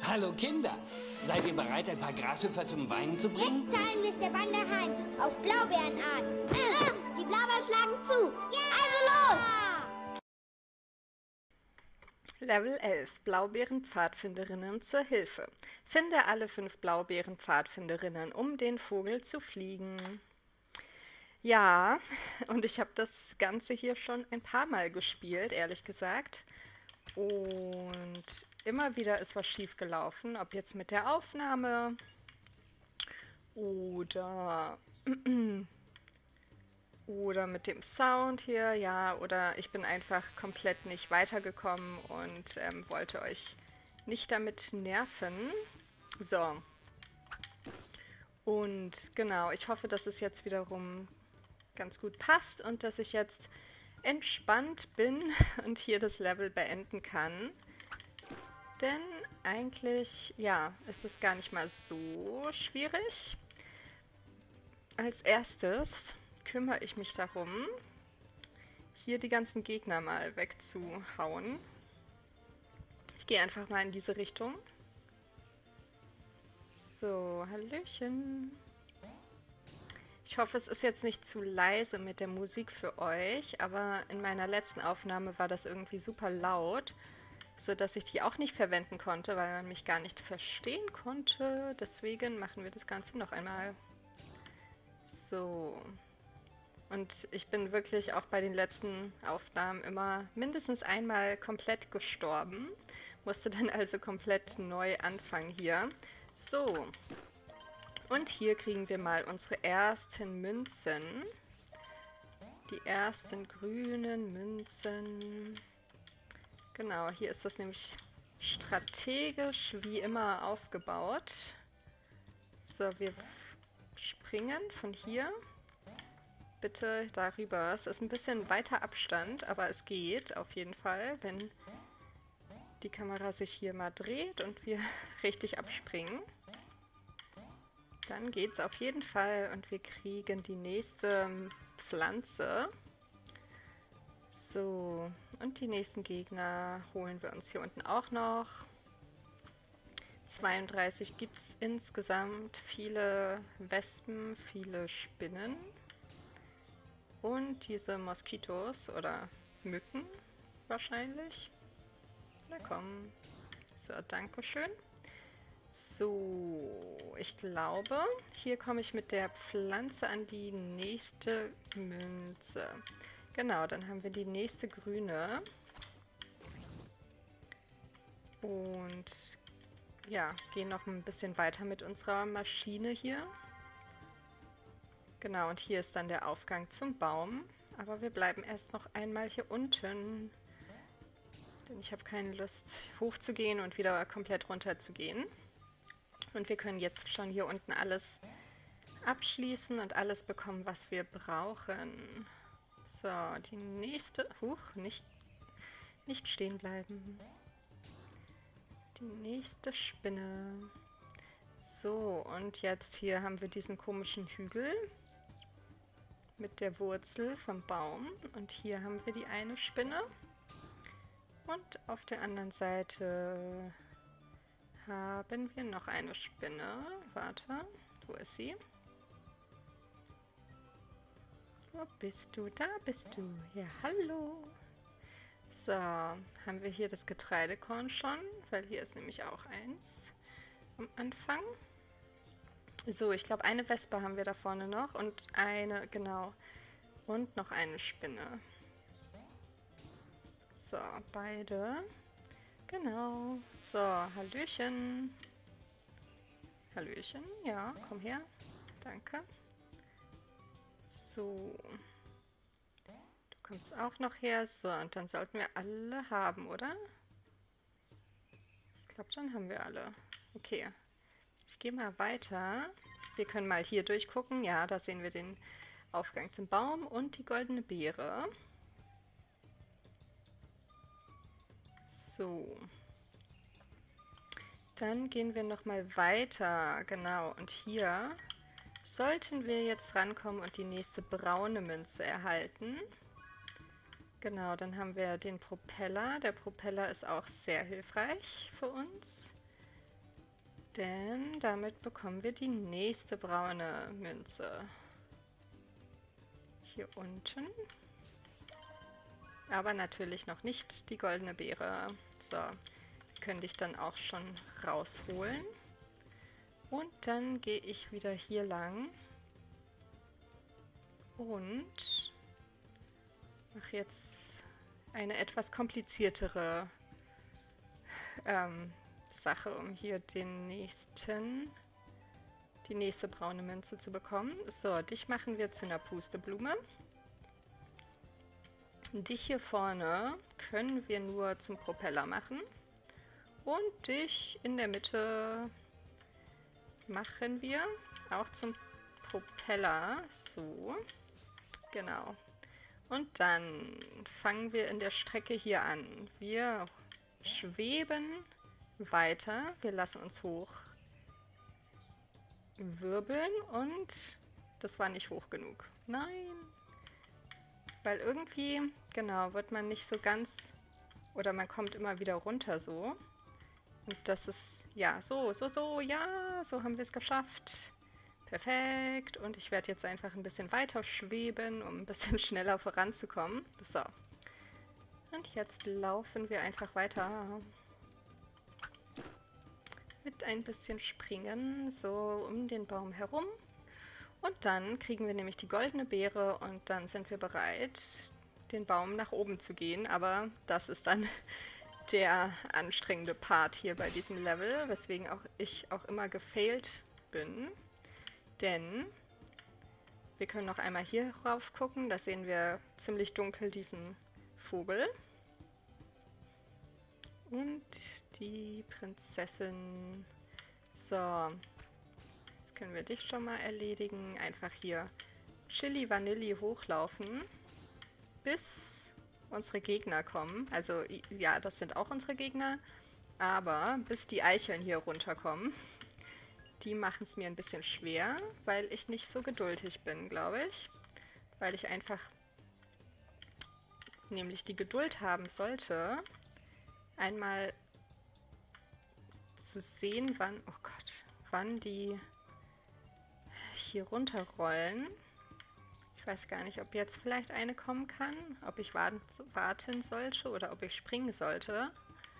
Hallo Kinder, seid ihr bereit, ein paar Grashüpfer zum Weinen zu bringen? Jetzt zahlen wir Stefan heim, auf Blaubeerenart. Die Blaubeeren schlagen zu. Ja! Also los! Level 11. Blaubeeren-Pfadfinderinnen zur Hilfe. Finde alle 5 Blaubeeren-Pfadfinderinnen, um den Vogel zu fliegen. Ja, und ich habe das Ganze hier schon ein paar Mal gespielt, ehrlich gesagt. Und immer wieder ist was schief gelaufen, ob jetzt mit der Aufnahme oder mit dem Sound hier, ja, oder ich bin einfach komplett nicht weitergekommen und wollte euch nicht damit nerven. So. Und genau, ich hoffe, dass es jetzt wiederum ganz gut passt und dass ich jetzt entspannt bin und hier das Level beenden kann. Denn eigentlich, ja, ist es gar nicht mal so schwierig. Als erstes kümmere ich mich darum, hier die ganzen Gegner mal wegzuhauen. Ich gehe einfach mal in diese Richtung. So, hallöchen. Ich hoffe, es ist jetzt nicht zu leise mit der Musik für euch, aber in meiner letzten Aufnahme war das irgendwie super laut, sodass ich die auch nicht verwenden konnte, weil man mich gar nicht verstehen konnte. Deswegen machen wir das Ganze noch einmal. So. Und ich bin wirklich auch bei den letzten Aufnahmen immer mindestens einmal komplett gestorben. Musste dann also komplett neu anfangen hier. So. Und hier kriegen wir mal unsere ersten Münzen. Die ersten grünen Münzen. Genau, hier ist das nämlich strategisch wie immer aufgebaut. So, wir springen von hier. Bitte darüber. Es ist ein bisschen weiter Abstand, aber es geht auf jeden Fall, wenn die Kamera sich hier mal dreht und wir richtig abspringen. Dann geht es auf jeden Fall und wir kriegen die nächste Pflanze. So, und die nächsten Gegner holen wir uns hier unten auch noch. 32 gibt es insgesamt, viele Wespen, viele Spinnen. Und diese Moskitos oder Mücken wahrscheinlich. Na komm. So, dankeschön. So, ich glaube, hier komme ich mit der Pflanze an die nächste Münze. Genau, dann haben wir die nächste grüne. Und ja, gehen noch ein bisschen weiter mit unserer Maschine hier. Genau, und hier ist dann der Aufgang zum Baum. Aber wir bleiben erst noch einmal hier unten. Denn ich habe keine Lust, hochzugehen und wieder komplett runter zu gehen. Und wir können jetzt schon hier unten alles abschließen und alles bekommen, was wir brauchen. So, die nächste... nicht stehen bleiben. Die nächste Spinne. So, und jetzt hier haben wir diesen komischen Hügel mit der Wurzel vom Baum. Und hier haben wir die eine Spinne. Und auf der anderen Seite haben wir noch eine Spinne. Warte, wo ist sie? Wo bist du? Da bist du. Ja, hallo. So, haben wir hier das Getreidekorn schon, weil hier ist nämlich auch eins am Anfang. So, ich glaube, eine Wespe haben wir da vorne noch und eine, genau, und noch eine Spinne. So, beide. Genau. So, hallöchen. Hallöchen, ja, komm her. Danke. So. Du kommst auch noch her. So, und dann sollten wir alle haben, oder? Ich glaube, dann haben wir alle. Okay. Ich gehe mal weiter. Wir können mal hier durchgucken. Ja, da sehen wir den Aufgang zum Baum und die goldene Beere. So. Dann gehen wir nochmal weiter. Genau, und hier sollten wir jetzt rankommen und die nächste braune Münze erhalten. Genau, dann haben wir den Propeller. Der Propeller ist auch sehr hilfreich für uns. Denn damit bekommen wir die nächste braune Münze. Hier unten. Aber natürlich noch nicht die goldene Beere. So, die könnte ich dann auch schon rausholen. Und dann gehe ich wieder hier lang. Und mache jetzt eine etwas kompliziertere Sache, um hier die nächste braune Münze zu bekommen. So, dich machen wir zu einer Pusteblume. Dich hier vorne können wir nur zum Propeller machen. Und dich in der Mitte machen wir auch zum Propeller. So, genau. Und dann fangen wir in der Strecke hier an. Wir schweben weiter. Wir lassen uns hoch wirbeln und das war nicht hoch genug. Nein. Weil irgendwie, genau, wird man nicht so ganz, oder man kommt immer wieder runter so. Und das ist, ja, so, ja, so haben wir es geschafft. Perfekt. Und ich werde jetzt einfach ein bisschen weiter schweben, um ein bisschen schneller voranzukommen. So. Und jetzt laufen wir einfach weiter. Mit ein bisschen Springen, so um den Baum herum. Und dann kriegen wir nämlich die goldene Beere und dann sind wir bereit, den Baum nach oben zu gehen. Aber das ist dann der anstrengende Part hier bei diesem Level, weswegen ich auch immer gefailt bin. Denn wir können noch einmal hier rauf gucken, da sehen wir ziemlich dunkel diesen Vogel. Und die Prinzessin. So, jetzt können wir dich schon mal erledigen. Einfach hier Chili Vanilli hochlaufen, bis unsere Gegner kommen. Also ja, das sind auch unsere Gegner, aber bis die Eicheln hier runterkommen. Die machen es mir ein bisschen schwer, weil ich nicht so geduldig bin, glaube ich. Weil ich einfach nämlich die Geduld haben sollte, einmal zu sehen, wann die hier runterrollen. Ich weiß gar nicht, ob jetzt vielleicht eine kommen kann, ob ich warten sollte oder ob ich springen sollte.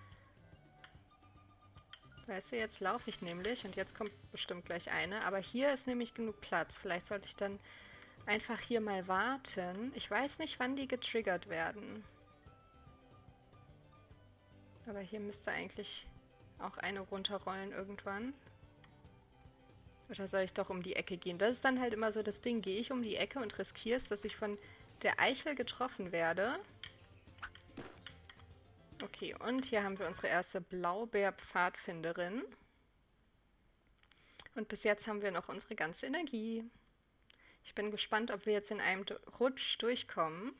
Weißt du, jetzt laufe ich nämlich und jetzt kommt bestimmt gleich eine. Aber hier ist nämlich genug Platz. Vielleicht sollte ich dann einfach hier mal warten. Ich weiß nicht, wann die getriggert werden. Aber hier müsste eigentlich auch eine runterrollen irgendwann. Oder soll ich doch um die Ecke gehen? Das ist dann halt immer so das Ding. Gehe ich um die Ecke und riskiere es, dass ich von der Eichel getroffen werde? Okay, und hier haben wir unsere erste Blaubeer-Pfadfinderin. Und bis jetzt haben wir noch unsere ganze Energie. Ich bin gespannt, ob wir jetzt in einem Rutsch durchkommen.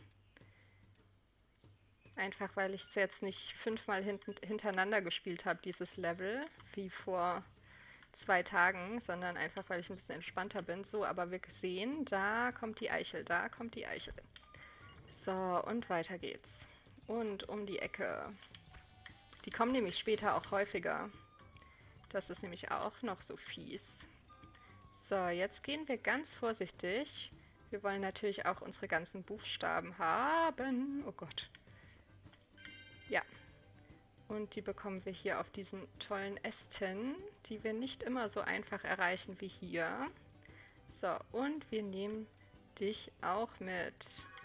Einfach, weil ich es jetzt nicht 5-mal hintereinander gespielt habe, dieses Level, wie vor 2 Tagen, sondern einfach, weil ich ein bisschen entspannter bin. So, aber wir sehen, da kommt die Eichel, da kommt die Eichel. So, und weiter geht's. Und um die Ecke. Die kommen nämlich später auch häufiger. Das ist nämlich auch noch so fies. So, jetzt gehen wir ganz vorsichtig. Wir wollen natürlich auch unsere ganzen Buchstaben haben. Oh Gott. Ja. Und die bekommen wir hier auf diesen tollen Ästen, die wir nicht immer so einfach erreichen wie hier. So, und wir nehmen dich auch mit.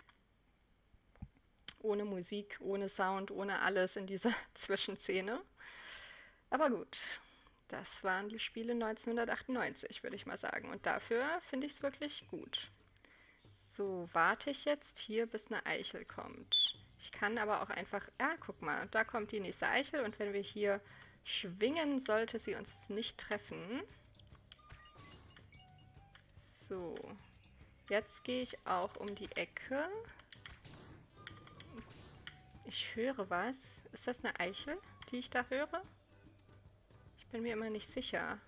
Ohne Musik, ohne Sound, ohne alles in dieser Zwischenszene. Aber gut, das waren die Spiele 1998, würde ich mal sagen. Und dafür finde ich es wirklich gut. So, warte ich jetzt hier, bis eine Eichel kommt. Ich kann aber auch einfach... guck mal, da kommt die nächste Eichel. Und wenn wir hier schwingen, sollte sie uns nicht treffen. So, jetzt gehe ich auch um die Ecke. Ich höre was. Ist das eine Eichel, die ich da höre? Ich bin mir immer nicht sicher.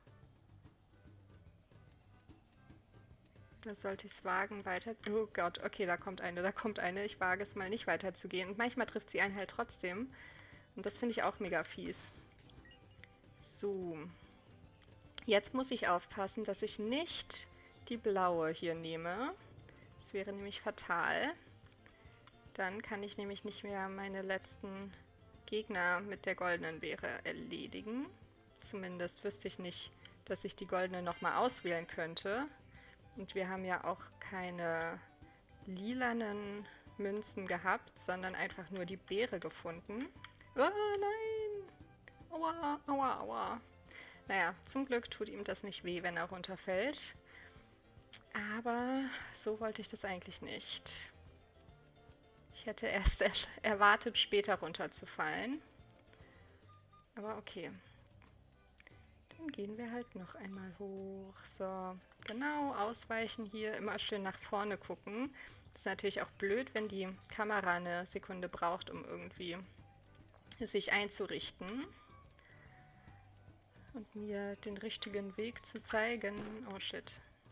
Da sollte ich es wagen, weiter... Oh Gott, okay, da kommt eine, da kommt eine. Ich wage es mal nicht weiterzugehen. Und manchmal trifft sie einen halt trotzdem. Und das finde ich auch mega fies. So. Jetzt muss ich aufpassen, dass ich nicht die blaue hier nehme. Das wäre nämlich fatal. Dann kann ich nämlich nicht mehr meine letzten Gegner mit der goldenen Beere erledigen. Zumindest wüsste ich nicht, dass ich die goldene nochmal auswählen könnte. Und wir haben ja auch keine lilanen Münzen gehabt, sondern einfach nur die Beere gefunden. Oh nein! Aua, aua, aua. Naja, zum Glück tut ihm das nicht weh, wenn er runterfällt. Aber so wollte ich das eigentlich nicht. Ich hätte erst erwartet, später runterzufallen. Aber okay. Dann gehen wir halt noch einmal hoch. So, genau, ausweichen hier, immer schön nach vorne gucken. Das ist natürlich auch blöd, wenn die Kamera eine Sekunde braucht, um irgendwie sich einzurichten. Und mir den richtigen Weg zu zeigen. Oh shit.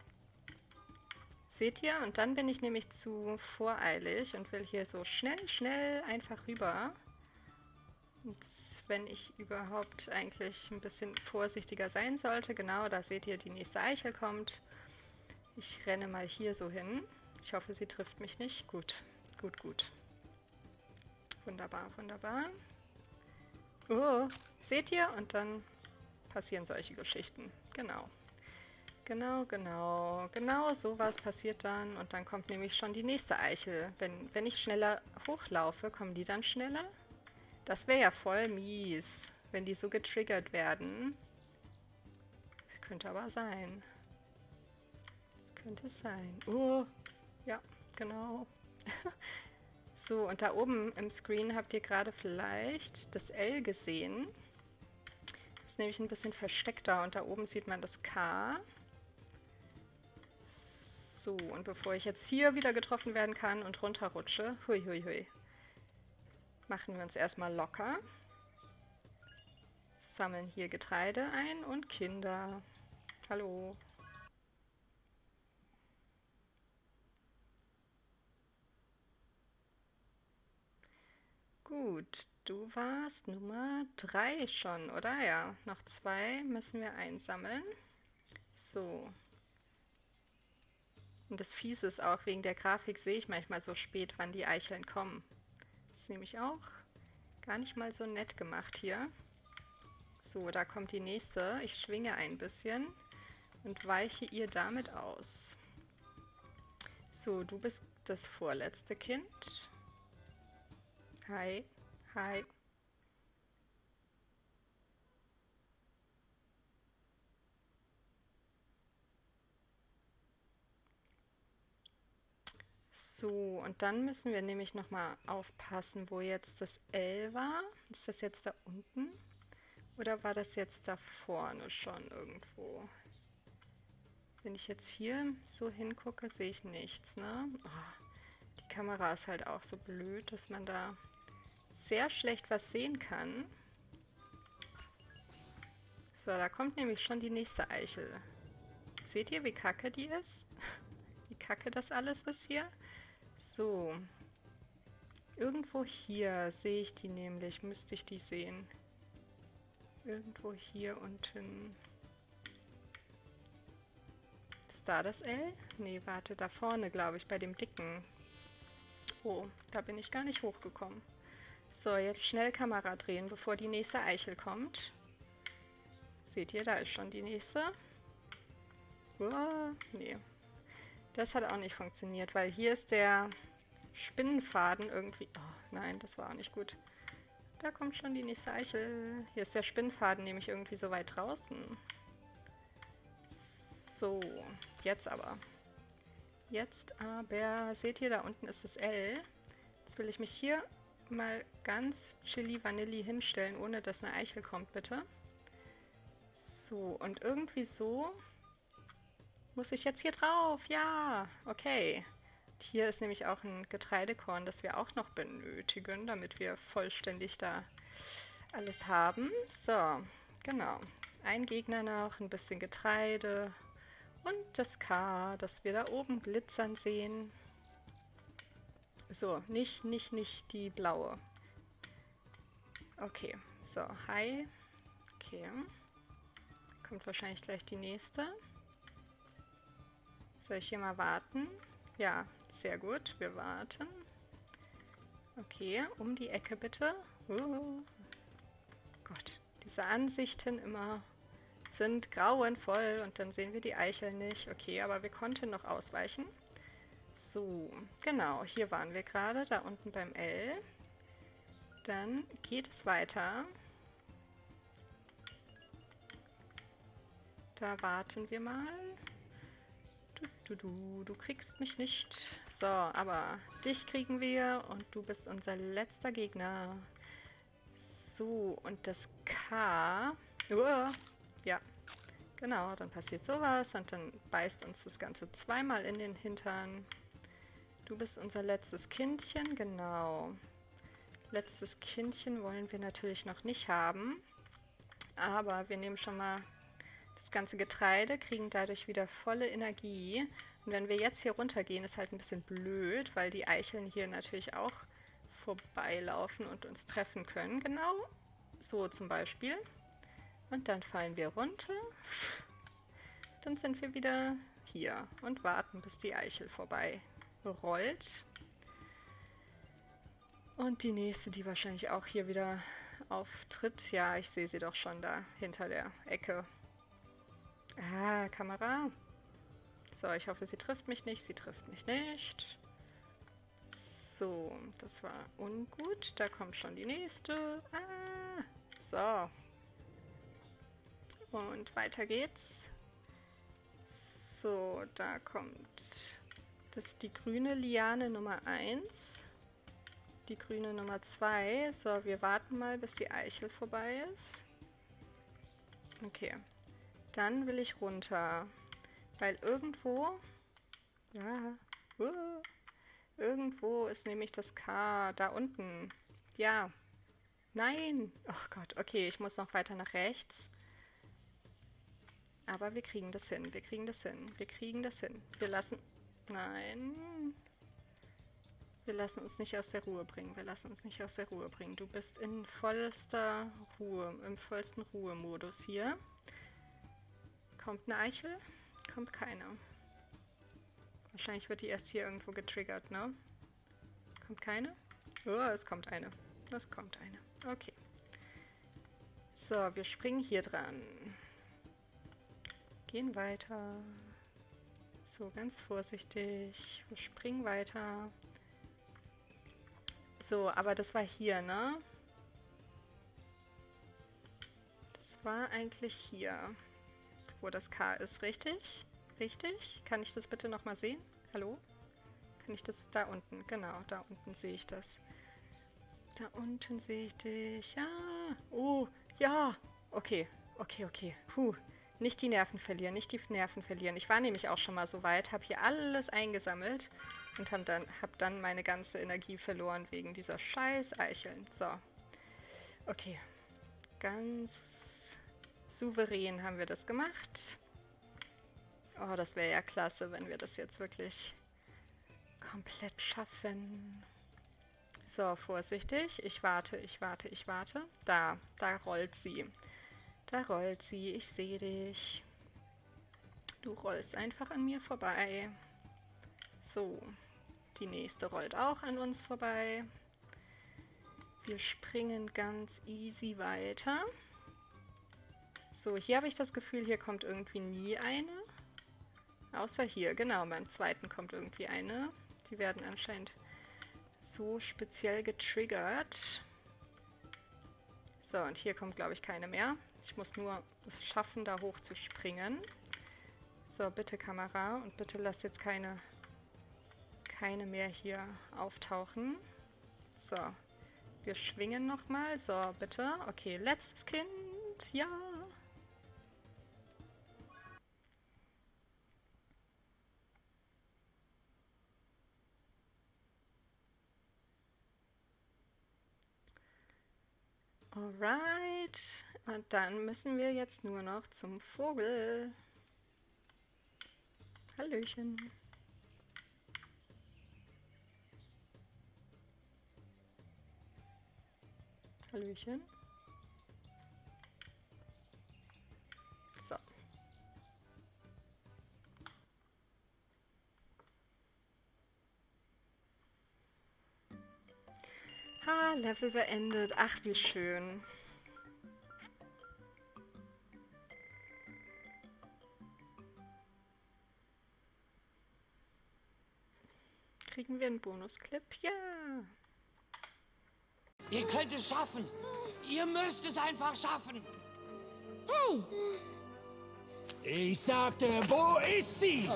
Seht ihr? Und dann bin ich nämlich zu voreilig und will hier so schnell einfach rüber. Und wenn ich überhaupt eigentlich ein bisschen vorsichtiger sein sollte, genau, da seht ihr, die nächste Eichel kommt. Ich renne mal hier so hin. Ich hoffe, sie trifft mich nicht. Gut, gut, gut. Wunderbar, wunderbar. Oh, seht ihr? Und dann passieren solche Geschichten. Genau. Genau sowas passiert dann. Und dann kommt nämlich schon die nächste Eichel. Wenn ich schneller hochlaufe, kommen die dann schneller? Das wäre ja voll mies, wenn die so getriggert werden. Das könnte aber sein. Das könnte es sein. Oh, ja, genau. So, und da oben im Screen habt ihr gerade vielleicht das L gesehen. Das ist nämlich ein bisschen versteckter und da oben sieht man das K. So, und bevor ich jetzt hier wieder getroffen werden kann und runterrutsche, hui, hui, hui, machen wir uns erstmal locker. Sammeln hier Getreide ein und Kinder. Hallo. Gut, du warst Nummer 3 schon, oder? Ja, noch 2 müssen wir einsammeln. So. Und das Fiese ist auch, wegen der Grafik sehe ich manchmal so spät, wann die Eicheln kommen. Das ist nämlich auch gar nicht mal so nett gemacht hier. So, da kommt die nächste. Ich schwinge ein bisschen und weiche ihr damit aus. So, du bist das vorletzte Kind. Hi, hi. So, und dann müssen wir nämlich nochmal aufpassen, wo jetzt das L war. Ist das jetzt da unten? Oder war das jetzt da vorne schon irgendwo? Wenn ich jetzt hier so hingucke, sehe ich nichts, ne? Oh, die Kamera ist halt auch so blöd, dass man da sehr schlecht was sehen kann. So, da kommt nämlich schon die nächste Eichel. Seht ihr, wie kacke die ist? Wie kacke das alles ist hier? So. Irgendwo hier sehe ich die nämlich. Müsste ich die sehen. Irgendwo hier unten. Ist da das L? Nee, warte, da vorne, glaube ich, bei dem dicken. Oh, da bin ich gar nicht hochgekommen. So, jetzt schnell Kamera drehen, bevor die nächste Eichel kommt. Seht ihr, da ist schon die nächste. Oh, nee. Das hat auch nicht funktioniert, weil hier ist der Spinnenfaden irgendwie... Oh, nein, das war auch nicht gut. Da kommt schon die nächste Eichel. Hier ist der Spinnenfaden nämlich irgendwie so weit draußen. So, jetzt aber. Jetzt aber, seht ihr, da unten ist das L. Jetzt will ich mich hier mal ganz chili vanilli hinstellen, ohne dass eine Eichel kommt, bitte. So, und irgendwie so muss ich jetzt hier drauf. Ja, okay. Und hier ist nämlich auch ein Getreidekorn, das wir auch noch benötigen, damit wir vollständig da alles haben. So, genau. Ein Gegner noch, ein bisschen Getreide und das K, das wir da oben glitzern sehen. So, nicht die blaue. Okay, so, hi. Okay. kommt wahrscheinlich gleich die nächste. Soll ich hier mal warten? Ja, sehr gut. Wir warten. Okay, um die Ecke bitte. Gott, diese Ansichten immer sind grauenvoll und dann sehen wir die Eichel nicht. Okay, aber wir konnten noch ausweichen. So, genau, hier waren wir gerade, da unten beim L. Dann geht es weiter. Da warten wir mal. Du kriegst mich nicht. So, aber dich kriegen wir und du bist unser letzter Gegner. So, und das K. Ja, genau, dann passiert sowas und dann beißt uns das Ganze zweimal in den Hintern. Du bist unser letztes Kindchen, genau. Letztes Kindchen wollen wir natürlich noch nicht haben. Aber wir nehmen schon mal das ganze Getreide, kriegen dadurch wieder volle Energie. Und wenn wir jetzt hier runtergehen, ist halt ein bisschen blöd, weil die Eicheln hier natürlich auch vorbeilaufen und uns treffen können. Genau so zum Beispiel. Und dann fallen wir runter. Dann sind wir wieder hier und warten, bis die Eichel vorbei rollt. Und die nächste, die wahrscheinlich auch hier wieder auftritt. Ja, ich sehe sie doch schon da hinter der Ecke. Ah, Kamera. So, ich hoffe, sie trifft mich nicht. Sie trifft mich nicht. So, das war ungut. Da kommt schon die nächste. Ah, so. Und weiter geht's. So, da kommt die grüne Liane Nummer 1. Die grüne Nummer 2. So, wir warten mal, bis die Eichel vorbei ist. Okay. Dann will ich runter. Weil irgendwo... Ja. Irgendwo ist nämlich das K. Da unten. Ja. Nein. Oh Gott. Okay, ich muss noch weiter nach rechts. Aber wir kriegen das hin. Wir kriegen das hin. Wir kriegen das hin. Wir lassen... Nein. Wir lassen uns nicht aus der Ruhe bringen. Wir lassen uns nicht aus der Ruhe bringen. Du bist in vollster Ruhe, im vollsten Ruhemodus hier. Kommt eine Eichel? Kommt keine. Wahrscheinlich wird die erst hier irgendwo getriggert, ne? Kommt keine? Oh, es kommt eine. Es kommt eine. Okay. So, wir springen hier dran. Gehen weiter. So, ganz vorsichtig. Wir springen weiter. So, aber das war hier, ne? Das war eigentlich hier, wo das K ist, richtig? Richtig? Kann ich das bitte nochmal sehen? Hallo? Kann ich das da unten? Genau, da unten sehe ich das. Da unten sehe ich dich. Ja. Oh, ja. Okay, okay, okay. Puh. Nicht die Nerven verlieren, nicht die Nerven verlieren. Ich war nämlich auch schon mal so weit, habe hier alles eingesammelt und hab dann meine ganze Energie verloren wegen dieser scheiß Eicheln. So. Okay. Ganz souverän haben wir das gemacht. Oh, das wäre ja klasse, wenn wir das jetzt wirklich komplett schaffen. So, vorsichtig. Ich warte, ich warte, ich warte. Da rollt sie. Da rollt sie. Ich sehe dich. Du rollst einfach an mir vorbei. So, die nächste rollt auch an uns vorbei. Wir springen ganz easy weiter. So, hier habe ich das Gefühl, hier kommt irgendwie nie eine. Außer hier, genau, beim zweiten kommt irgendwie eine. Die werden anscheinend so speziell getriggert. So, und hier kommt, glaube ich, keine mehr. Ich muss nur es schaffen, da hoch zu springen. So, bitte Kamera. Und bitte lass jetzt keine mehr hier auftauchen. So, wir schwingen nochmal. So, bitte. Okay, letztes Kind. Ja. Alright. Und dann müssen wir jetzt nur noch zum Vogel. Hallöchen. Hallöchen. So. Ha, Level beendet. Ach, wie schön. Kriegen wir einen Bonusclip? Ja. Ihr könnt es schaffen. Ihr müsst es einfach schaffen. Hey! Ich sagte, wo ist sie?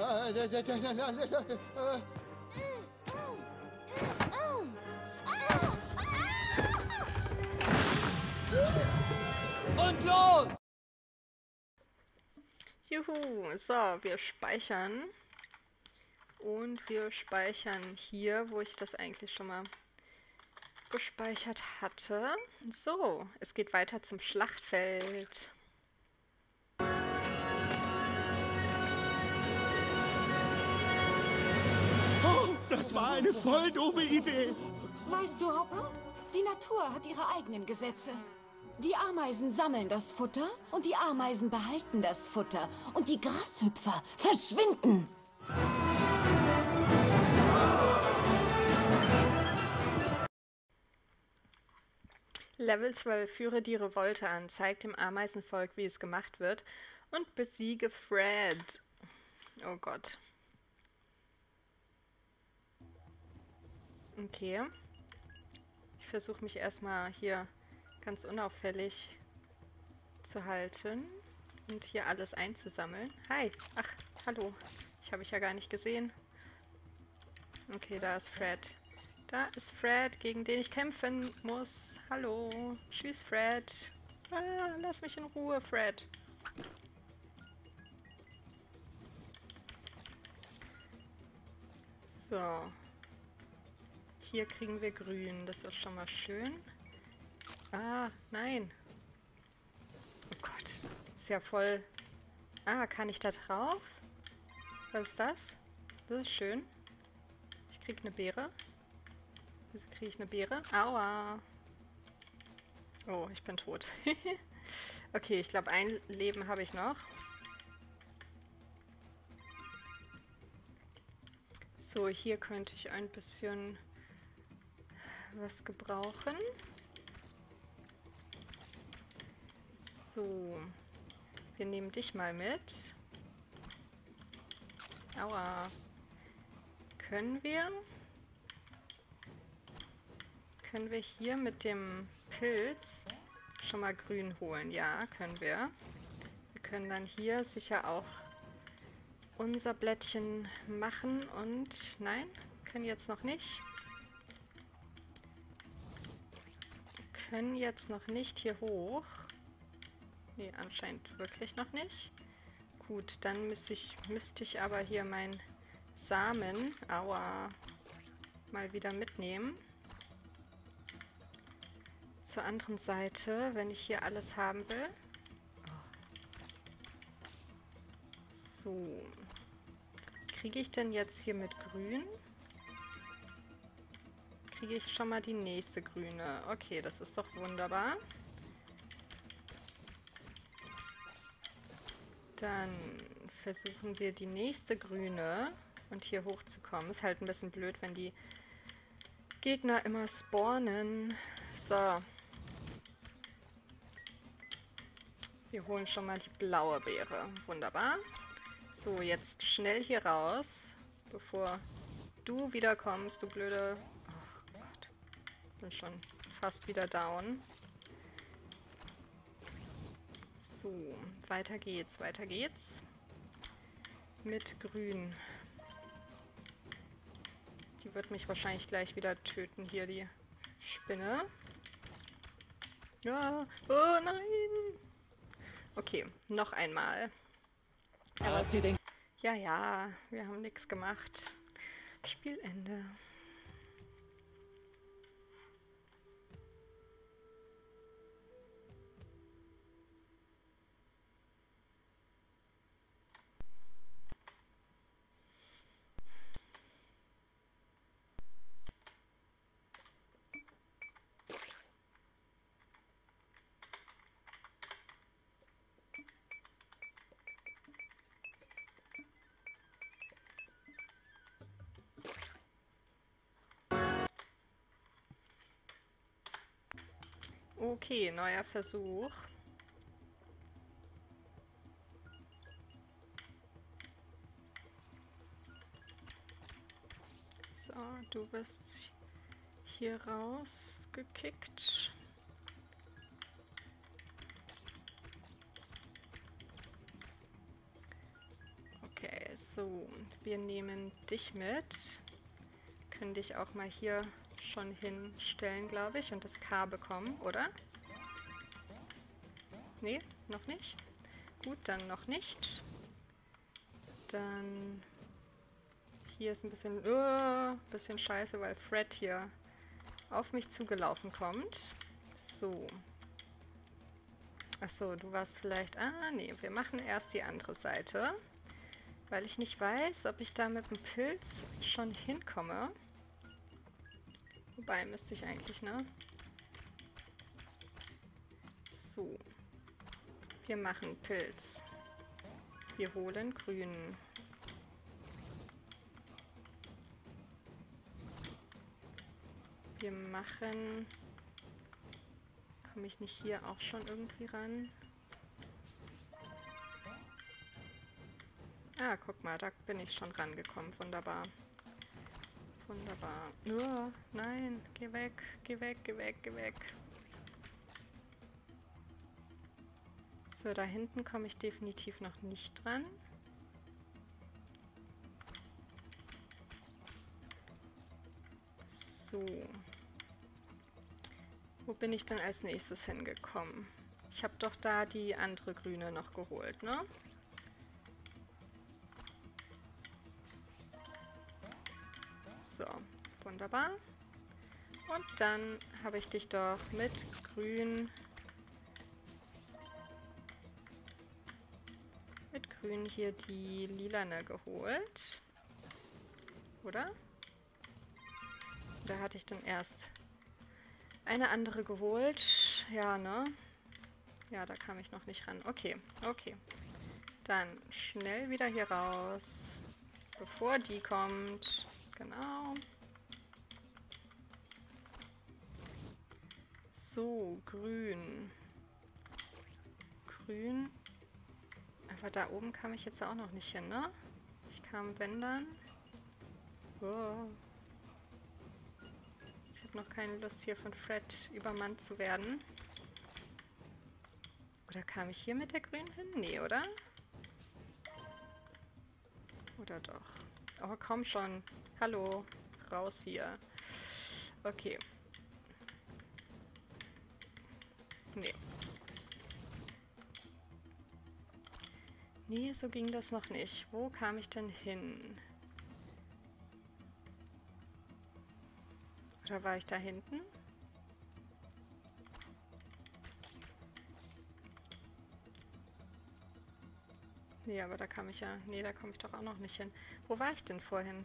Und los! Juhu, so, wir speichern. Und wir speichern hier, wo ich das eigentlich schon mal gespeichert hatte. So, es geht weiter zum Schlachtfeld. Oh, das war eine voll doofe Idee. Weißt du, Hopper? Die Natur hat ihre eigenen Gesetze. Die Ameisen sammeln das Futter und die Ameisen behalten das Futter. Und die Grashüpfer verschwinden. Level 12, führe die Revolte an, zeig dem Ameisenvolk, wie es gemacht wird und besiege Fred. Oh Gott. Okay. Ich versuche mich erstmal hier ganz unauffällig zu halten und hier alles einzusammeln. Hi. Ach, hallo. Ich habe dich ja gar nicht gesehen. Okay, da ist Fred. Da ist Fred, gegen den ich kämpfen muss. Hallo. Tschüss, Fred. Ah, lass mich in Ruhe, Fred. So. Hier kriegen wir grün. Das ist schon mal schön. Ah, nein. Oh Gott. Ist ja voll... Ah, kann ich da drauf? Was ist das? Das ist schön. Ich krieg eine Beere. Wieso kriege ich eine Beere? Aua. Oh, ich bin tot. Okay, ich glaube, ein Leben habe ich noch. So, hier könnte ich ein bisschen was gebrauchen. So, wir nehmen dich mal mit. Aua. Können wir hier mit dem Pilz schon mal grün holen? Ja, können wir. Wir können dann hier sicher auch unser Blättchen machen und... Nein, können jetzt noch nicht. Können jetzt noch nicht hier hoch. Nee, anscheinend wirklich noch nicht. Gut, dann müsste ich aber hier meinen Samen, aua, mal wieder mitnehmen. Zur anderen Seite, wenn ich hier alles haben will. So. Kriege ich denn jetzt hier mit grün? Kriege ich schon mal die nächste grüne. Okay, das ist doch wunderbar. Dann versuchen wir die nächste grüne und hier hochzukommen. Ist halt ein bisschen blöd, wenn die Gegner immer spawnen. So. Wir holen schon mal die blaue Beere. Wunderbar. So, jetzt schnell hier raus, bevor du wiederkommst, du blöde... Oh Gott. Bin schon fast wieder down. So, weiter geht's, weiter geht's. Mit grün. Die wird mich wahrscheinlich gleich wieder töten, hier die Spinne. Ja, oh nein! Okay, noch einmal. Aber ja, wir haben nichts gemacht. Spielende. Okay, neuer Versuch. So, du wirst hier rausgekickt. Okay, so, wir nehmen dich mit. Können dich auch mal hier schon hinstellen, glaube ich, und das K bekommen, oder? Nee, noch nicht. Gut, dann noch nicht. Dann hier ist ein bisschen scheiße, weil Fred hier auf mich zugelaufen kommt. So. Achso, du warst vielleicht... Ah, nee, wir machen erst die andere Seite. Weil ich nicht weiß, ob ich da mit dem Pilz schon hinkomme. Wobei, müsste ich eigentlich, ne? So. Wir machen Pilz. Wir holen Grün. Wir machen... Komme ich nicht hier auch schon irgendwie ran? Ah, guck mal, da bin ich schon rangekommen. Wunderbar. Wunderbar. Oh, nein, geh weg, geh weg, geh weg, geh weg. So, da hinten komme ich definitiv noch nicht dran. So. Wo bin ich denn als nächstes hingekommen? Ich habe doch da die andere Grüne noch geholt, ne? So, wunderbar. Und dann habe ich dich doch mit Grün hier die lilane geholt. Oder? Da hatte ich dann erst eine andere geholt. Ja, ne? Ja, da kam ich noch nicht ran. Okay, okay. Dann schnell wieder hier raus, bevor die kommt. Genau. So, grün. Grün. Aber da oben kam ich jetzt auch noch nicht hin, ne? Ich kam, wenn dann. Oh. Ich habe noch keine Lust, hier von Fred übermannt zu werden. Oder kam ich hier mit der Grünen hin? Nee, oder? Oder doch? Oh, komm schon. Hallo. Raus hier. Okay. Nee. Nee, so ging das noch nicht. Wo kam ich denn hin? Oder war ich da hinten? Nee, aber da kam ich ja... Nee, da komme ich doch auch noch nicht hin. Wo war ich denn vorhin?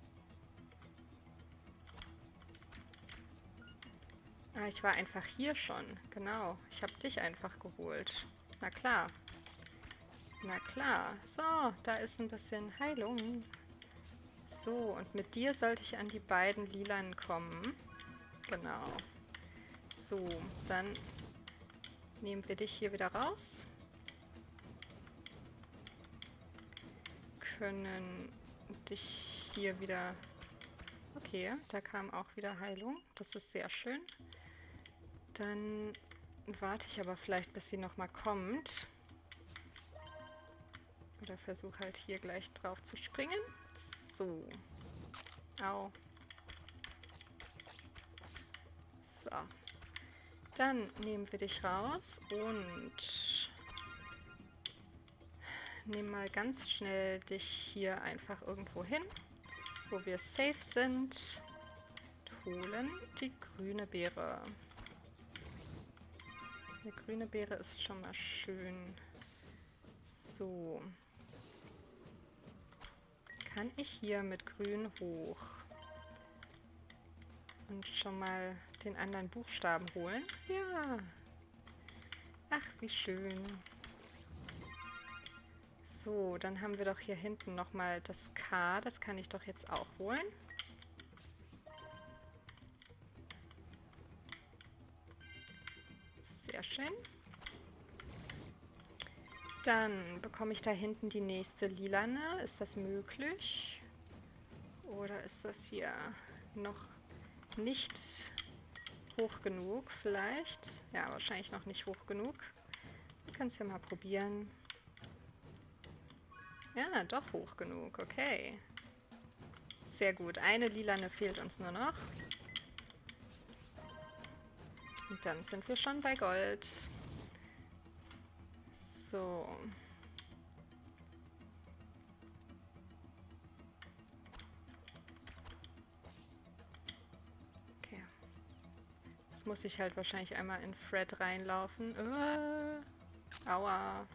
Ah, ich war einfach hier schon. Genau. Ich habe dich einfach geholt. Na klar. Na klar. So, da ist ein bisschen Heilung. So, und mit dir sollte ich an die beiden Lilanen kommen. Genau. So, dann nehmen wir dich hier wieder raus. Können dich hier wieder... Okay, da kam auch wieder Heilung. Das ist sehr schön. Dann warte ich aber vielleicht, bis sie nochmal kommt. Oder versuche halt hier gleich drauf zu springen. So. Au. So. Dann nehmen wir dich raus und nehmen mal ganz schnell dich hier einfach irgendwo hin, wo wir safe sind. Und holen die grüne Beere. Die grüne Beere ist schon mal schön. So. Kann ich hier mit Grün hoch und schon mal den anderen Buchstaben holen? Ja. Ach, wie schön. So, dann haben wir doch hier hinten nochmal das K. Das kann ich doch jetzt auch holen. Sehr schön. Dann bekomme ich da hinten die nächste lilane. Ist das möglich? Oder ist das hier noch nicht hoch genug vielleicht? Ja, wahrscheinlich noch nicht hoch genug. Wir können es ja mal probieren. Ja, doch hoch genug. Okay. Sehr gut. Eine lilane fehlt uns nur noch. Und dann sind wir schon bei Gold. So. Okay. Jetzt muss ich halt wahrscheinlich einmal in Fred reinlaufen. Aua.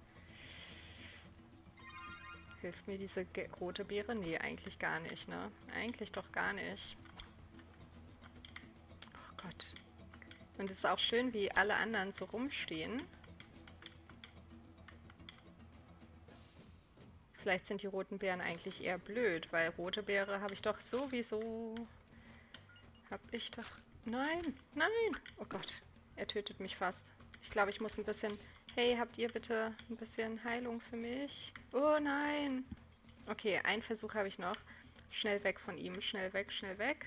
Hilft mir diese rote Beere? Nee, eigentlich gar nicht, ne? Eigentlich doch gar nicht. Oh Gott. Und es ist auch schön, wie alle anderen so rumstehen. Vielleicht sind die roten Beeren eigentlich eher blöd, weil rote Beere habe ich doch sowieso... Nein, nein! Oh Gott, er tötet mich fast. Ich glaube, ich muss ein bisschen... Hey, habt ihr bitte ein bisschen Heilung für mich? Oh nein! Okay, einen Versuch habe ich noch. Schnell weg von ihm, schnell weg, schnell weg.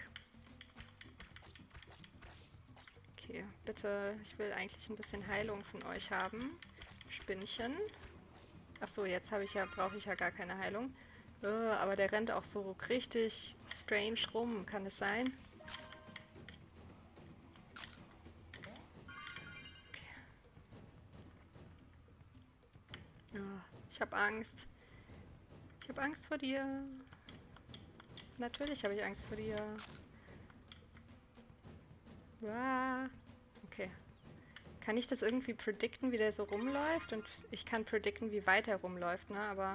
Okay, bitte, ich will eigentlich ein bisschen Heilung von euch haben. Spinnchen. Achso, jetzt brauche ich ja gar keine Heilung. Aber der rennt auch so richtig strange rum. Kann es sein? Okay. Oh, ich habe Angst. Ich habe Angst vor dir. Natürlich habe ich Angst vor dir. Okay. Kann ich das irgendwie predikten, wie der so rumläuft? Und ich kann predikten, wie weit er rumläuft, ne? Aber...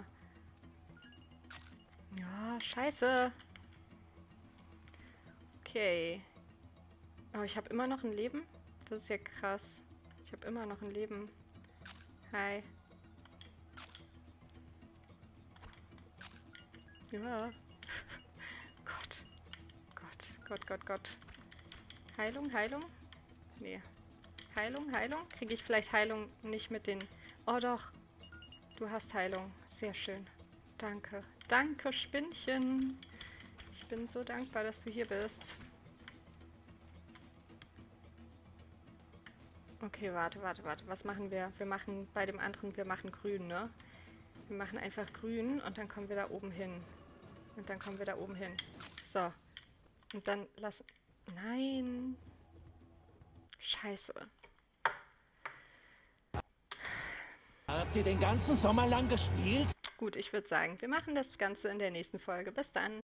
Ja, scheiße. Okay. Oh, ich habe immer noch ein Leben? Das ist ja krass. Ich habe immer noch ein Leben. Hi. Ja. Gott. Gott. Heilung, Heilung? Nee. Heilung? Kriege ich vielleicht Heilung nicht mit den... Oh doch. Du hast Heilung. Sehr schön. Danke. Danke, Spinnchen. Ich bin so dankbar, dass du hier bist. Okay, warte. Was machen wir? Wir machen bei dem anderen, wir machen grün, ne? Wir machen einfach grün und dann kommen wir da oben hin. So. Und dann lassen... Nein. Scheiße. Habt ihr den ganzen Sommer lang gespielt? Gut, ich würde sagen, wir machen das Ganze in der nächsten Folge. Bis dann.